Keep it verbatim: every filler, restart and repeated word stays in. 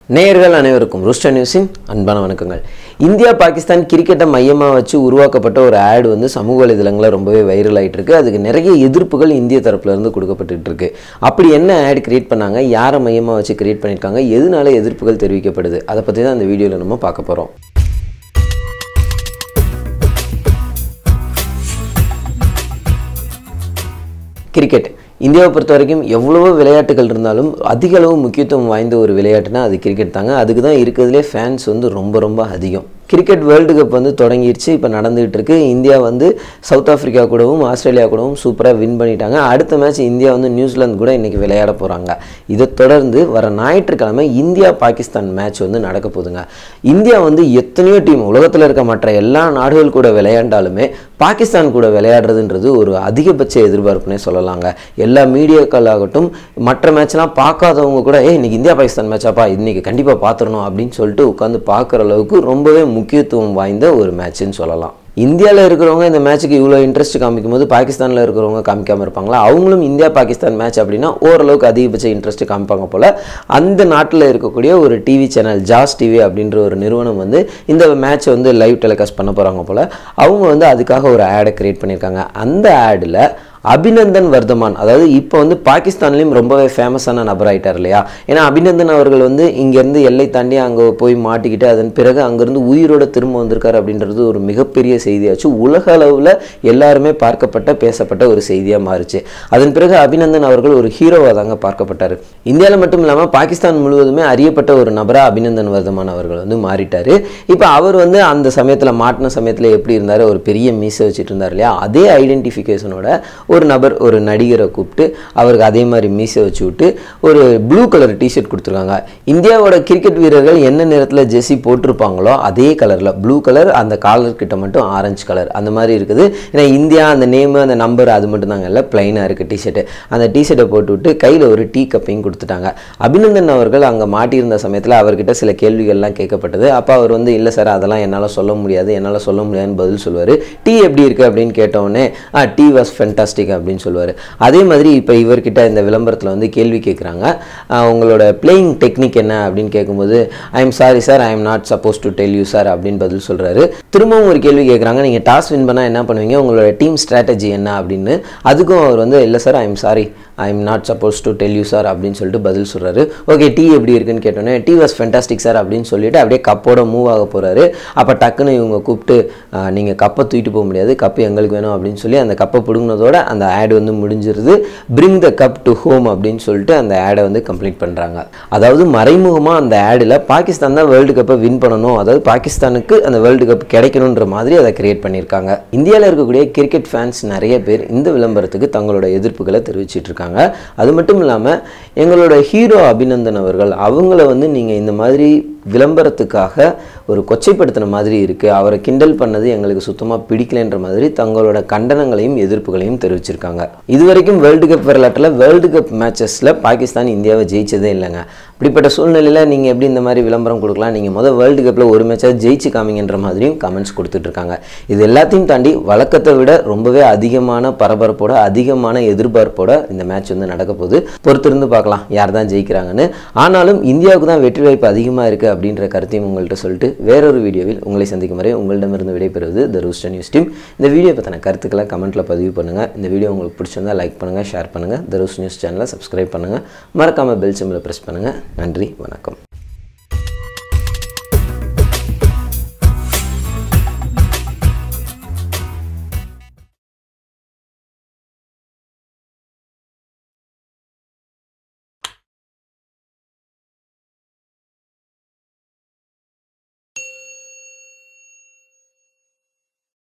நேயர்கள் அனைவருக்கும் ரூஸ்டர் நியூஸின் அன்பான வணக்கங்கள். இந்தியா பாகிஸ்தான் கிரிக்கெட்டை மையமாக வச்சு உருவாக்கப்பட்ட ஒரு ஆட் வந்து சமூக வலைதளங்களில் ரொம்பவே வைரல் ஆகிட்டு இருக்கு. அதுக்கு நிறைய எதிர்ப்புகள் இந்திய தரப்புல இருந்து கொடுக்கப்பட்டு இருக்கு. அப்படி என்ன ஆட் கிரியேட் பண்ணாங்க, யாரை மையமாக வச்சு கிரியேட் பண்ணியிருக்காங்க, எதனால எதிர்ப்புகள் தெரிவிக்கப்படுது, அதை பற்றி தான் இந்த வீடியோவில் நம்ம பார்க்க போகிறோம். கிரிக்கெட் இந்தியாவை பொறுத்த வரைக்கும் எவ்வளவோ விளையாட்டுகள் இருந்தாலும் அதிக அளவு முக்கியத்துவம் வாய்ந்த ஒரு விளையாட்டுனா அது கிரிக்கெட் தாங்க. அதுக்கு தான் இருக்கிறதுலே ஃபேன்ஸ் வந்து ரொம்ப ரொம்ப அதிகம். கிரிக்கெட் வேர்ல்டு கப் வந்து தொடங்கிடுச்சு, இப்போ நடந்துகிட்டு இருக்கு. இந்தியா வந்து சவுத் ஆஃப்ரிக்கா கூடவும் ஆஸ்திரேலியா கூடவும் சூப்பராக வின் பண்ணிட்டாங்க. அடுத்த மேட்ச் இந்தியா வந்து நியூசிலாந்து கூட இன்றைக்கி விளையாட போகிறாங்க. இதை தொடர்ந்து வர ஞாயிற்றுக்கிழமை இந்தியா பாகிஸ்தான் மேட்ச் வந்து நடக்க போகுதுங்க. இந்தியா வந்து எத்தனையோ டீம் உலகத்தில் இருக்க மற்ற எல்லா நாடுகள் கூட விளையாண்டாலுமே பாகிஸ்தான் கூட விளையாடுறதுன்றது ஒரு அதிகபட்ச எதிர்பார்ப்புனே சொல்லலாங்க. எல்லா மீடியாக்கள் ஆகட்டும், மற்ற மேட்ச்லாம் பார்க்காதவங்க கூட ஏ இன்னைக்கு இந்தியா பாகிஸ்தான் மேட்சாப்பா, இன்னைக்கு கண்டிப்பாக பார்த்துடணும் அப்படின்னு சொல்லிட்டு உட்காந்து பார்க்குற அளவுக்கு ரொம்பவே முக்கியத்துவம் வாய்ந்த ஒரு மேட்ச்னு சொல்லலாம். இந்தியாவில் இருக்கிறவங்க இந்த மேட்ச்சுக்கு இவ்வளோ இன்ட்ரெஸ்ட் காமிக்கும் போது பாகிஸ்தானில் இருக்கிறவங்க காமிக்காமல் இருப்பாங்களா? அவங்களும் இந்தியா பாகிஸ்தான் மேட்ச் அப்படின்னா ஓரளவுக்கு அதிகபட்ச இன்ட்ரெஸ்ட் காமிப்பாங்க போல். அந்த நாட்டில் இருக்கக்கூடிய ஒரு டிவி சேனல் ஜாஸ் டிவி அப்படின்ற ஒரு நிறுவனம் வந்து இந்த மேட்ச்சை வந்து லைவ் டெலிகாஸ்ட் பண்ண போகிறாங்க போல். அவங்க வந்து அதுக்காக ஒரு ஆடை கிரியேட் பண்ணியிருக்காங்க. அந்த ஆடில் அபிநந்தன் வர்தமான், அதாவது இப்போ வந்து பாகிஸ்தான்லேயும் ரொம்பவே ஃபேமஸான நபர் ஆகிட்டார் இல்லையா? ஏன்னா அபிநந்தன் அவர்கள் வந்து இங்கேருந்து எல்லை தாண்டி அங்கே போய் மாட்டிக்கிட்டு அதன் பிறகு அங்கேருந்து உயிரோடு திரும்ப வந்திருக்காரு அப்படின்றது ஒரு மிகப்பெரிய செய்தியாச்சு. உலக அளவில் எல்லாருமே பார்க்கப்பட்ட பேசப்பட்ட ஒரு செய்தியாக மாறுச்சு. அதன் பிறகு அபிநந்தன் அவர்கள் ஒரு ஹீரோவாக தாங்க பார்க்கப்பட்டார். இந்தியாவில் மட்டும் இல்லாமல் பாகிஸ்தான் முழுவதுமே அறியப்பட்ட ஒரு நபராக அபிநந்தன் வர்தமான் அவர்கள் வந்து மாறிட்டார். இப்போ அவர் வந்து அந்த சமயத்தில் மாட்டின சமயத்தில் எப்படி இருந்தார், ஒரு பெரிய மீசை வச்சுட்டு இருந்தார் இல்லையா? அதே ஐடென்டிஃபிகேஷனோட ஒரு நபர் ஒரு நடிகரை கூப்பிட்டு அவருக்கு அதே மாதிரி மீசை வச்சு விட்டு ஒரு ப்ளூ கலர் டிஷர்ட் கொடுத்துருக்காங்க. இந்தியாவோட கிரிக்கெட் வீரர்கள் என்ன நிறத்தில் ஜெர்சி போட்டிருப்பாங்களோ அதே கலரில் ப்ளூ கலர், அந்த காலர் கிட்ட மட்டும் ஆரஞ்சு கலர் அந்த மாதிரி இருக்குது. ஏன்னா இந்தியா அந்த நேமு அந்த நம்பர் அது மட்டும் தாங்க இல்லை, பிளைனாக இருக்குது டிஷர்ட்டு. அந்த டிஷர்ட்டை போட்டு விட்டு கையில் ஒரு டீ கப்பையும் கொடுத்துட்டாங்க. அபிநந்தன் அவர்கள் அங்கே மாட்டியிருந்த சமயத்தில் அவர்கிட்ட சில கேள்விகள்லாம் கேட்கப்பட்டது. அப்போ அவர் வந்து இல்லை சார் அதெல்லாம் என்னால் சொல்ல முடியாது என்னால் சொல்ல முடியாதுன்னு பதில் சொல்லுவார். டீ எப்படி இருக்குது அப்படின்னு கேட்டவுடனே ஆ டீ வாஸ் ஃபென்டாஸ்டிக் அப்படின்னு சொல்லுவார். அதே மாதிரி இப்போ இவர்கிட்ட இந்த விளம்பரத்தில் வந்து கேள்வி கேட்குறாங்க, உங்களோட பிளேயிங் டெக்னிக் என்ன அப்படின்னு கேட்கும்போது I am sorry sir I am not suppose to tell you sir அப்படின்னு பதில் சொல்கிறாரு. திரும்பவும் ஒரு கேள்வி கேட்குறாங்க, நீங்கள் டாஸ் வின் பண்ணால் என்ன பண்ணுவீங்க, உங்களோட டீம் ஸ்ட்ராட்டஜி என்ன அப்படின்னு. அதுக்கும் அவர் வந்து இல்லை sir I am sorry I am not suppose to tell you sir அப்படின்னு சொல்லிட்டு பதில் சொல்கிறாரு. ஓகே டீ எப்படி இருக்குன்னு கேட்டோன்னே டீ வாஸ் ஃபென்டாஸ்டிக் சார் அப்படின்னு சொல்லிட்டு அப்படியே கப்போட மூவ் ஆக போகிறாரு. அப்போ டக்குன்னு இவங்க கூப்பிட்டு நீங்கள் கப்பை தூக்கிட்டு போக முடியாது, கப்பு எங்களுக்கு வேணும் அப்படின்னு சொல்லி அந்த கப்பை பிடுங்கினதோட அந்த ஆட் வந்து முடிஞ்சிருது. Bring the cup to home அப்படின்னு சொல்லிட்டு அந்த ஆடை வந்து கம்ப்ளீட் பண்ணுறாங்க. அதாவது மறைமுகமாக அந்த ஆடில் பாகிஸ்தான் தான் வேர்ல்டு கப்பை வின் பண்ணணும், அதாவது பாகிஸ்தானுக்கு அந்த வேர்ல்டு கப் கிடைக்கணுன்ற மாதிரி அதை கிரியேட் பண்ணியிருக்காங்க. இந்தியாவில் இருக்கக்கூடிய கிரிக்கெட் ஃபேன்ஸ் நிறைய பேர் இந்த விளம்பரத்துக்கு தங்களோட எதிர்ப்புகளை தெரிவிச்சிட்டு இருக்காங்க. அது மட்டும் இல்லாமல் எங்களோட ஹீரோ அபிநந்தன் அவர்கள் அவங்கள வந்து நீங்கள் இந்த மாதிரி விளம்பரத்துக்காக ஒரு கொச்சைப்படுத்தின மாதிரி இருக்குது, அவரை கிண்டல் பண்ணது எங்களுக்கு சுத்தமாக பிடிக்கலைன்ற மாதிரி தங்களோட கண்டனங்களையும் எதிர்ப்புகளையும் தெரிவிச்சிருக்காங்க. இதுவரைக்கும் வேர்ல்டு கப் வரலாற்றில் வேர்ல்டு கப் மேட்சஸில் பாகிஸ்தான் இந்தியாவை ஜெயிச்சதே இல்லைங்க. இப்படிப்பட்ட சூழ்நிலையில் நீங்கள் எப்படி இந்த மாதிரி விளம்பரம் கொடுக்கலாம், நீங்கள் முதல் வேர்ல்டு கப்பில் ஒரு மேட்சாக ஜெயிச்சு காமிங்கன்ற மாதிரியும் கமெண்ட்ஸ் கொடுத்துட்ருக்காங்க. இது எல்லாத்தையும் தாண்டி வழக்கத்தை விட ரொம்பவே அதிகமான பரபரப்போட அதிகமான எதிர்பார்ப்போட இந்த மேட்ச் வந்து நடக்க போகுது. பொறுத்திருந்து பார்க்கலாம் யார் தான் ஜெயிக்கிறாங்கன்னு. ஆனாலும் இந்தியாவுக்கு தான் வெற்றி வாய்ப்பு அதிகமாக இருக்குது அப்படின்ற கருத்தையும் உங்கள்கிட்ட சொல்லிட்டு வேறொரு வீடியோவில் உங்களை சந்திக்கும் வரை உங்களிடமிருந்து விடைபெறுவது த ரூஸ்டர் நியூஸ் டீம். இந்த வீடியோ பற்றின கருத்துக்களை கமெண்ட்டில் பதிவு பண்ணுங்கள். இந்த வீடியோ உங்களுக்கு பிடிச்சிருந்தால் லைக் பண்ணுங்கள், ஷேர் பண்ணுங்கள். த ரூஸ்டர் நியூஸ் சேனலை சப்ஸ்கிரைப் பண்ணுங்கள். மறக்காமல் பெல் சிம்பிளை ப்ரெஸ் பண்ணுங்கள். நன்றி, வணக்கம்.